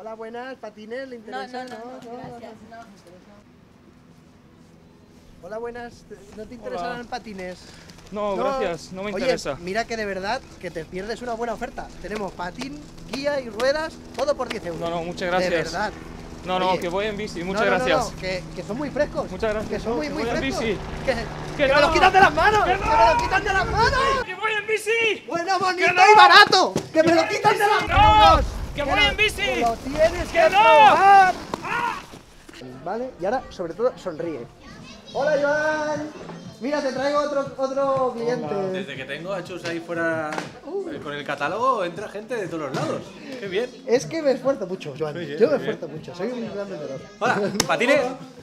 Hola, buenas, patines, ¿le interesa? No, gracias, no. Hola, buenas, ¿no te interesan patines? No, gracias, no me interesa. Oye, mira que de verdad que te pierdes una buena oferta. Tenemos patín, guía y ruedas, todo por 10 euros. No, muchas gracias. De verdad. No, Oye, que voy en bici, muchas gracias. No, que son muy frescos. Muchas gracias. Que son muy voy frescos. en bici. Que me los quitan de las manos. ¡Que no! ¡Que me los quitan de las manos! ¡Que voy en bici! Bueno, bonito ¡Que no! y barato. ¡Que me lo quitan de las manos! ¡Que voy en bici! ¡Que lo tienes ¡Que no! probar! Vale, y ahora, sobre todo, sonríe. ¡Hola, Joan! Mira, te traigo otro cliente. Desde que tengo a Chus ahí fuera con el catálogo, entra gente de todos los lados. ¡Qué bien! Es que me esfuerzo mucho, Joan. Muy bien, Yo me muy bien. esfuerzo mucho, soy un gran vendedor. Hola, patines.